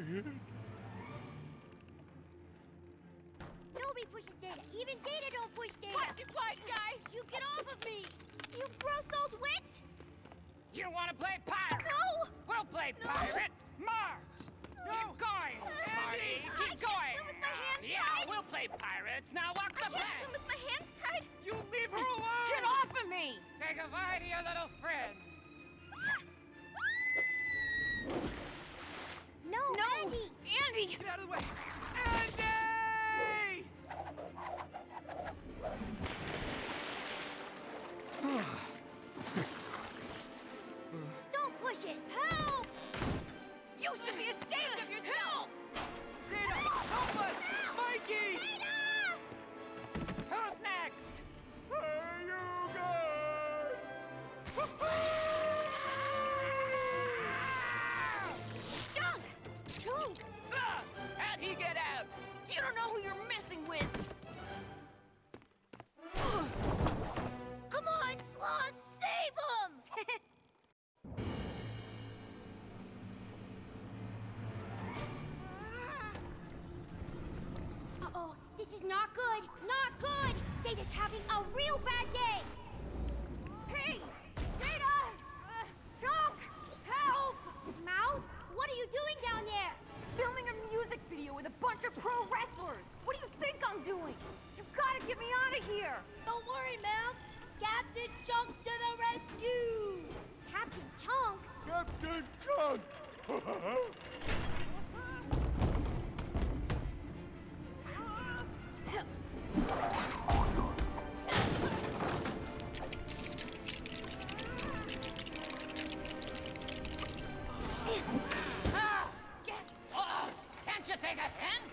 Nobody pushes Data. Even Data don't push Data. Watch it, wise guy! You get off of me! You gross old witch! You want to play pirate? No! We'll play pirate. March! Keep going, Smarty! I Keep can't going! swim with my hands Yeah, tied. we'll play pirates. Now walk the I can't plank! swim with my hands tied! You leave her alone! Get off of me! Say goodbye to your little friends. No, Andy! Andy! Get out of the way! Andy! Don't push it! Help! You should be ashamed of yourself! Data, help us! Mikey! Data! Who's next? Hey, you guys! Chunk! Chunk! How'd he get out? You don't know who you're messing with! Come on, Sloth! Save him! Uh-oh, this is not good! Not good! Data's having a real bad day! Hey! Data! Chunk! Help! Mouth, what are you doing down there? Filming a music video with a bunch of pro wrestlers! What do you think I'm doing? You gotta get me out of here! Don't worry, ma'am. Captain Chunk to the rescue! Captain Chunk? Captain Chunk! Get off! Can't you take a hint?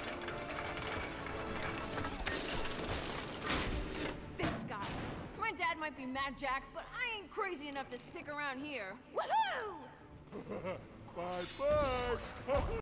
Thanks, guys. My dad might be Mad Jack, but I ain't crazy enough to stick around here. Woohoo! Bye-bye!